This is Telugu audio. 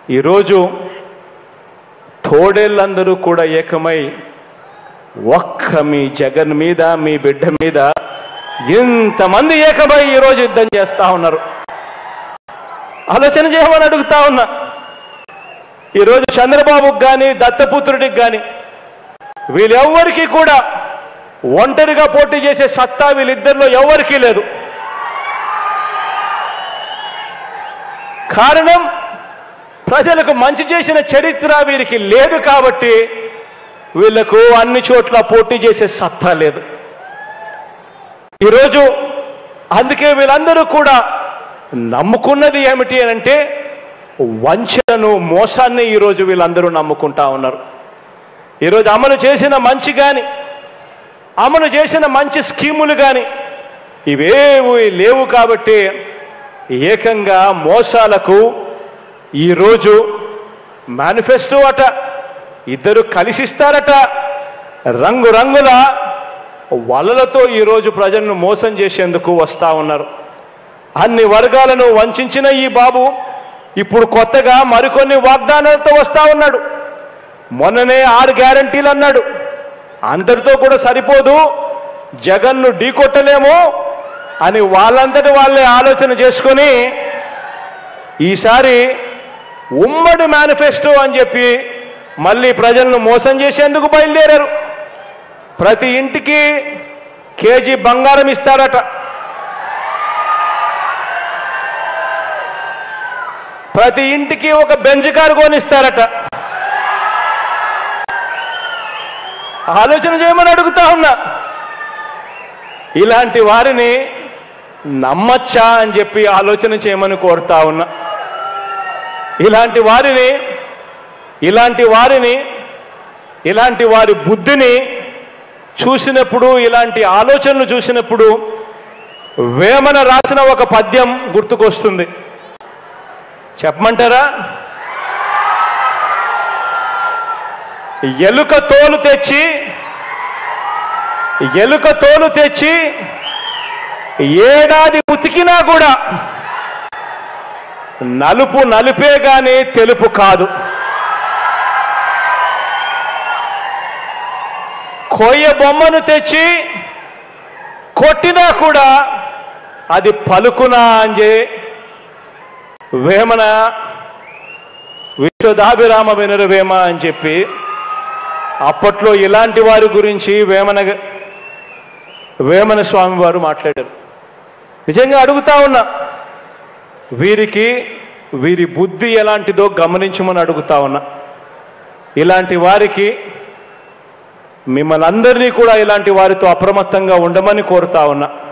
ఈరోజు తోడేళ్ళందరూ కూడా ఏకమై ఒక్క మీ జగన్ మీద మీ బిడ్డ మీద ఇంతమంది ఏకమై ఈరోజు యుద్ధం చేస్తా ఉన్నారు. ఆలోచన చేయమని అడుగుతా ఉన్నా. ఈరోజు చంద్రబాబుకి కానీ దత్తపుత్రుడికి కానీ వీళ్ళెవ్వరికీ కూడా ఒంటరిగా పోటీ చేసే సత్తా వీళ్ళిద్దరిలో ఎవరికీ లేదు. కారణం ప్రజలకు మంచి చేసిన చరిత్ర వీరికి లేదు కాబట్టి వీళ్లకు అన్ని చోట్ల పోటీ చేసే సత్తా లేదు. ఈరోజు అందుకే వీళ్ళందరూ కూడా నమ్ముకున్నది ఏమిటి అనంటే వంచనను, మోసాన్ని ఈరోజు వీళ్ళందరూ నమ్ముకుంటా ఉన్నారు. ఈరోజు అమలు చేసిన మంచి కానీ, అమలు చేసిన మంచి స్కీములు కానీ ఇవేవి లేవు కాబట్టి ఏకంగా మోసాలకు ఈరోజు మేనిఫెస్టో అట, ఇద్దరు కలిసిస్తారట, రంగురంగుల వలలతో ఈరోజు ప్రజలను మోసం చేసేందుకు వస్తా ఉన్నారు. అన్ని వర్గాలను వంచిన ఈ బాబు ఇప్పుడు కొత్తగా మరికొన్ని వాగ్దానాలతో వస్తా ఉన్నాడు. మొన్ననే 6 గ్యారంటీలు అన్నాడు. అందరితో కూడా సరిపోదు, జగన్ను ఢీకొట్టలేము అని వాళ్ళంతటి వాళ్ళే ఆలోచన చేసుకొని ఈసారి ఉమ్మడి మేనిఫెస్టో అని చెప్పి మళ్ళీ ప్రజలను మోసం చేసేందుకు బయలుదేరారు. ప్రతి ఇంటికి కేజీ బంగారం ఇస్తారట, ప్రతి ఇంటికి ఒక బెంజ్ కారు కొనిస్తారట. ఆలోచన చేయమని అడుగుతా ఉన్నా. ఇలాంటి వారిని నమ్మచ్చా అని చెప్పి ఆలోచన చేయమని కోరుతా ఉన్నా. ఇలాంటి వారి బుద్ధిని చూసినప్పుడు, ఇలాంటి ఆలోచనలు చూసినప్పుడు వేమన రాసిన ఒక పద్యం గుర్తుకొస్తుంది. చెప్పమంటారా? ఎలుక తోలు తెచ్చి ఏడాది ఉతికినా కూడా నలుపు నలుపే గాని తెలుపు కాదు. కొయ్య బొమ్మను తెచ్చి కొట్టినా కూడా అది పలుకునా అని వేమన విశ్వదాభిరామ వినురవేమ అని చెప్పి అప్పట్లో ఇలాంటి వారి గురించి వేమన స్వామి వారు మాట్లాడారు. నిజంగా అడుగుతా ఉన్నా, వీరి బుద్ధి ఎలాంటిదో గమనించమని అడుగుతా ఉన్నా. ఇలాంటి వారికి మిమ్మల్ని అందరినీ కూడా ఇలాంటి వారితో అప్రమత్తంగా ఉండమని కోరుతా ఉన్నా.